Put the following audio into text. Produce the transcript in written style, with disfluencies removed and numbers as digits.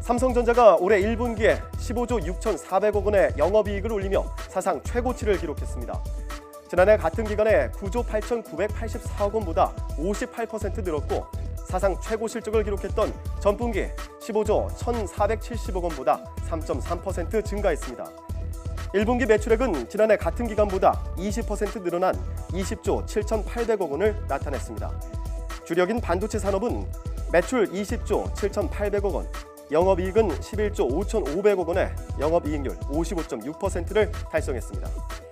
삼성전자가 올해 1분기에 15조 6,400억 원의 영업이익을 올리며 사상 최고치를 기록했습니다. 지난해 같은 기간에 9조 8,984억 원보다 58% 늘었고 사상 최고 실적을 기록했던 전분기 15조 1,470억 원보다 3.3% 증가했습니다. 1분기 매출액은 지난해 같은 기간보다 20% 늘어난 20조 7,800억 원을 나타냈습니다. 주력인 반도체 산업은 매출 20조 7,800억 원, 영업이익은 11조 5,500억 원에 영업이익률 55.6%를 달성했습니다.